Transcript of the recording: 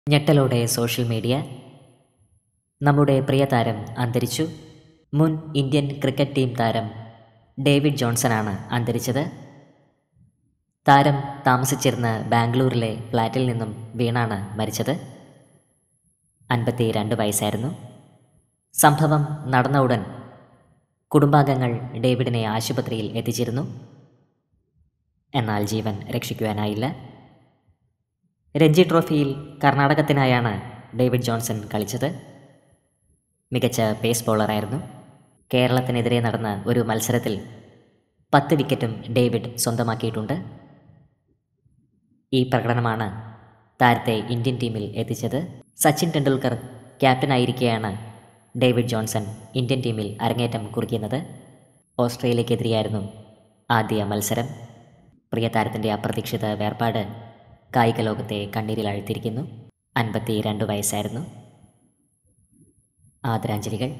ഞെട്ടലോടെ social media. നമ്മുടെ പ്രിയ താരം അന്തരിച്ചു. മുൻ ഇന്ത്യൻ ക്രിക്കറ്റ് ടീം താരം ഡേവിഡ് ജോൺസനാണ് അന്തരിച്ചത്. താരം താമസിച്ചിരുന്ന ബാംഗ്ലൂരിലെ ഫ്ലാറ്റിൽ നിന്നും വീണാണ് മരിച്ചത്. 52 വയസ്സായിരുന്നു. സംഭവം നടന്ന ഉടൻ കുടുംബാംഗങ്ങൾ ഡേവിഡിനെ ആശുപത്രിയിൽ എത്തിച്ചിരുന്നു. എന്നാൽ ജീവൻ രക്ഷിക്കുവാനായില്ല. രഞ്ജി ട്രോഫിയിൽ കർണാടകത്തിനായാണ് ഡേവിഡ് ജോൺസൺ കളിച്ചത്. മികച്ച പേസ് ബോളറായിരുന്നു. കേരളത്തിനെതിരെ നടന്ന ഒരു മത്സരത്തിൽ 10 വിക്കറ്റും ഡേവിഡ് സ്വന്തമാക്കിയിട്ടുണ്ട്. ഈ പ്രകടനമാണ് താരത്തെ ഇന്ത്യൻ ടീമിൽ എത്തിച്ചത്. സച്ചിൻ ടെണ്ടുൽക്കർ ക്യാപ്റ്റനായിരിക്കെയാണ് ഡേവിഡ് ജോൺസൺ ഇന്ത്യൻ ടീമിൽ അരങ്ങേറ്റം കുറിക്കുന്നത്. ഓസ്ട്രേലിയക്കെതിരെയായിരുന്നു ആദ്യ മത്സരം. പ്രിയ താരത്തിൻ്റെ അപ്രതീക്ഷിത വേർപാട് കായിക ലോകത്തെ കണ്ണീരിലാഴ്ത്തിയിരിക്കുന്നു. 52 വയസ്സായിരുന്നു. ആദരാഞ്ജലികൾ.